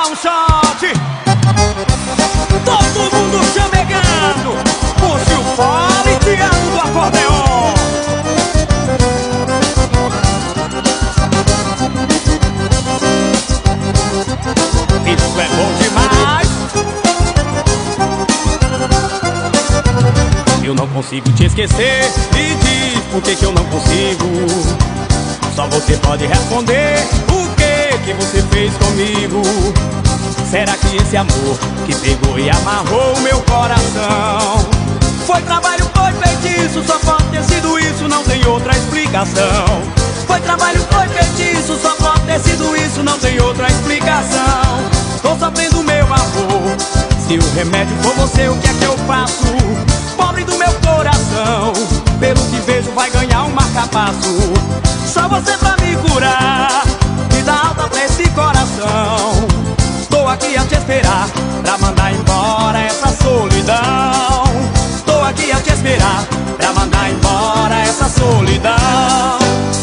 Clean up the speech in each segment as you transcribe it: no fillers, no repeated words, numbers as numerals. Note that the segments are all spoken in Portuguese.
um shot. Todo mundo chamegando. Puxe o fole, Thiago do acordeon. Isso é bom demais. Eu não consigo te esquecer. E diz por que eu não consigo. Só você pode responder o que você fez comigo. Será que esse amor que pegou e amarrou o meu coração foi trabalho, foi feitiço? Só pode ter sido isso, não tem outra explicação. Foi trabalho, foi feitiço, só pode ter sido isso, não tem outra explicação. Tô sofrendo meu amor, se o remédio for você, o que é que eu faço? Pobre do meu coração, pelo que vejo vai ganhar um marca-passo. Só você pra me curar, me dá alta pra esse coração. Tô aqui a te esperar, pra mandar embora essa solidão. Tô aqui a te esperar, pra mandar embora essa solidão.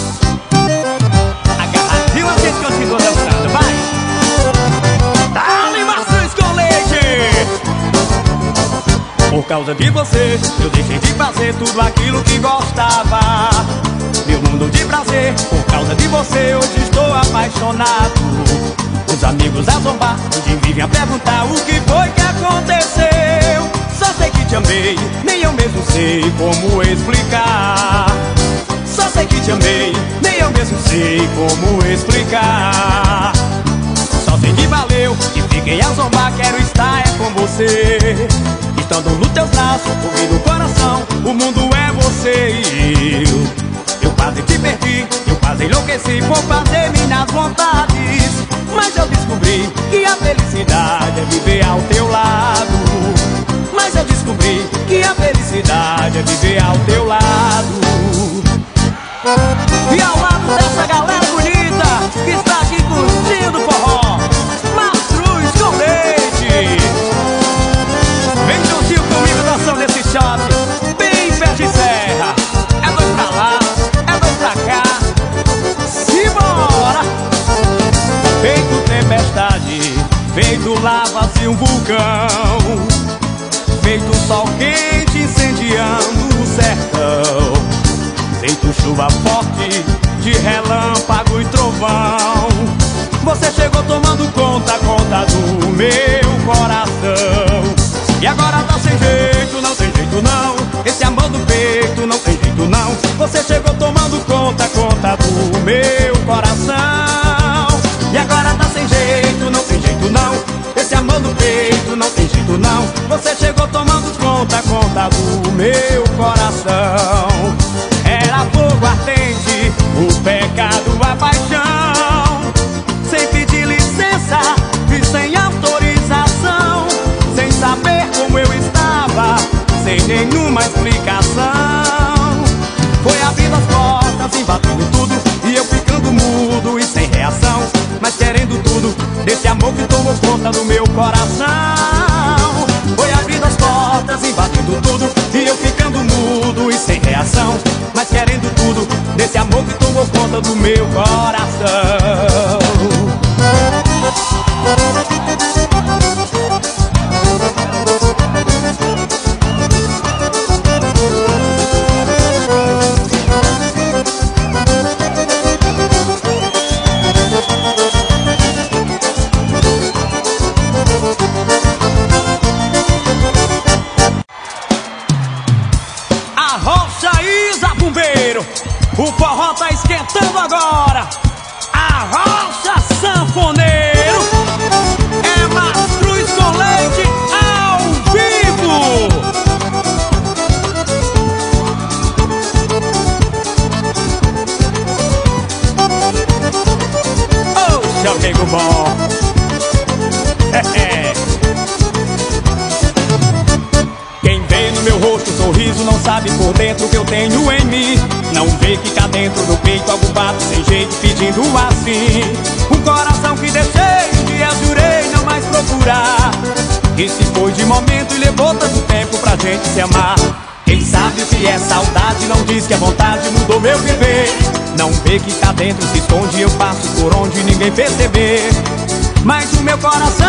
Agarradinho a gente continua dançando, vai! Dá-lhe maçãs com leite! Por causa de você, eu deixei de fazer tudo aquilo que gostava. Meu mundo de prazer, por causa de você, hoje estou apaixonado. Os amigos a zombar, hoje vivem a perguntar o que foi que aconteceu. Só sei que te amei, nem eu mesmo sei como explicar. Só sei que te amei, nem eu mesmo sei como explicar. Só sei que valeu, que fiquei a zombar, quero estar é com você. Estando nos teus braços, ouvindo o coração, o mundo é você e eu. Eu quase te perdi, eu quase enlouqueci por fazer minhas vontades. Mas eu descobri que a felicidade é viver ao teu lado. Mas eu descobri que a felicidade é viver ao teu lado. E ao lado dessa galera bonita que está aqui curtindo forró, Mastruz com leite. Vem juntinho comigo dançando esse shot, bem pé de serra. É dois pra lá, é dois pra cá, simbora! Feito tempestade, feito lava-se um vulcão, feito sol quente incendiando o sertão, feito chuva forte de relâmpago e trovão. Você chegou tomando conta do meu coração. E agora tá sem jeito, não tem jeito não. Esse amor do peito não tem jeito não. Você chegou tomando conta do meu coração. E agora tá sem jeito, não tem jeito não. Esse amor do peito não tem jeito não. Você chegou tomando conta do meu coração. Era fogo ardente, o pecado, a paixão. Sem pedir licença e sem autorização, sem saber como eu estava, sem nenhuma explicação. Foi abrindo as portas, invadindo tudo, e eu ficando mudo e sem reação, mas querendo tudo desse amor que tomou conta do meu coração. Foi abrindo as portas, invadindo tudo, e eu ficando mudo e sem reação, mas querendo tudo desse amor que tomou conta do meu coração. O forró tá esquentando agora. Arrocha sanfoneiro. É Mastruz com leite ao vivo. Ô, seu amigo bom. Quem vê no meu rosto um sorriso não sabe por dentro o que eu tenho em mim. Não vê que cá dentro do peito algo bate sem jeito pedindo assim. Um coração que deixei um dia jurei não mais procurar, que se foi de momento e levou tanto tempo pra gente se amar. Quem sabe o que é saudade não diz que a vontade mudou meu viver. Não vê que cá dentro se esconde, eu passo por onde ninguém perceber. Mas o meu coração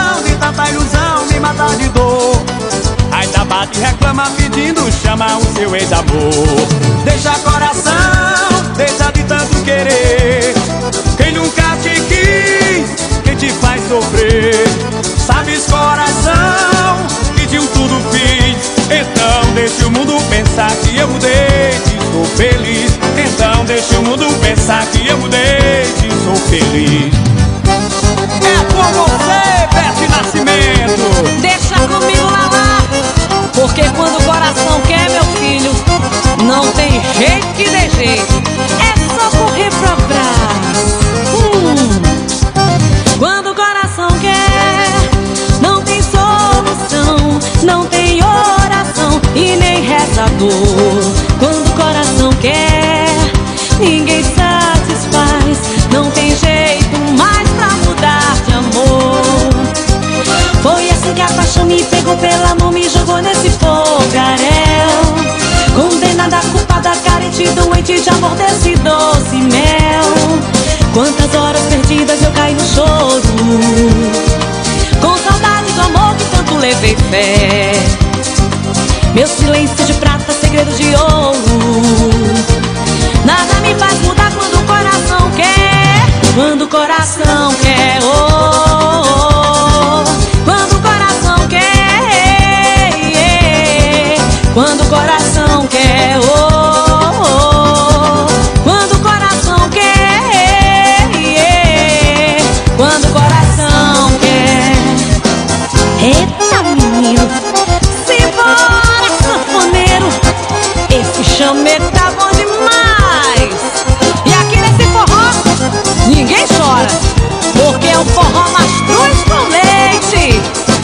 velhozão me mata de dor. Ainda bate e reclama pedindo, chama o seu ex-amor. Deixa coração, deixa de tanto querer. Quem nunca te quis, quem te faz sofrer. Sabes, coração, que de um tudo fiz. Então deixa o mundo pensar que eu mudei, que sou feliz. Então deixa o mundo pensar que eu mudei, que sou feliz. É com você, Beth Nascimento. Deixa comigo, Lala, porque quando o coração quer, meu filho, não tem jeito que dê jeito. É só correr pro abraço. Quando o coração quer, não tem solução, não tem oração e nem rezador. Quando o coração quer, ninguém satisfaz, não tem jeito mais pra mudar de amor. Foi assim que a paixão me pegou pela mão, me jogou nesse fogaréu. Condenada, culpada, carente, doente de amor desse doce mel. Quantas horas perdidas eu caí no choro, com saudade do amor que tanto levei fé. Meu silêncio de prata, segredo de ouro. Nada me faz mudar quando o coração quer. Quando o coração quer, oh, oh, oh. Quando o coração quer, yeah. Quando o coração quer, oh, oh, oh. Quando o coração quer, yeah. Quando o coração quer. Eita, menino, simbora, sanfoneiro. Esse chamego tá bom demais. E aqui nesse forró ninguém chora, porque é um forró mastruz com leite.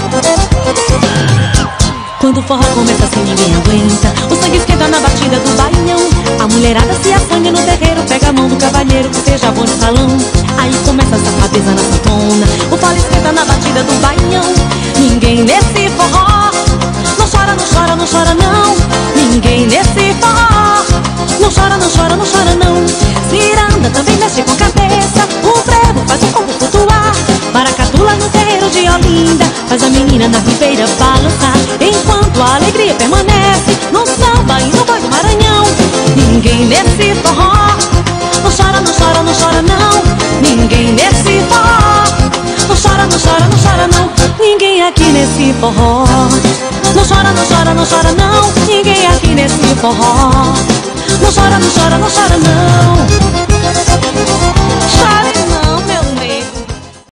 Quando o forró começa assim ninguém aguenta, o sangue esquenta na batida do baião. A mulherada se assanha no terreiro, pega a mão do cavalheiro que seja bom de salão. Aí começa a safadeza na sanfona, o pau esquenta na batida do baião. Ninguém nesse forró não chora, não chora, não chora não. Ninguém nesse forró não chora, não chora, não chora não. Ciranda também mexe com a cabeça, o frevo faz o corpo flutuar. Maracatula no terreiro de Olinda faz a menina na ribeira balançar. Enquanto a alegria permanece no samba e no boi do Maranhão. Ninguém nesse forró não chora, não chora, não chora não. Ninguém nesse forró não chora, não chora, não chora não. Ninguém aqui nesse forró não chora, não chora, não chora não. Ninguém aqui nesse forró não chora, não chora, não chora não.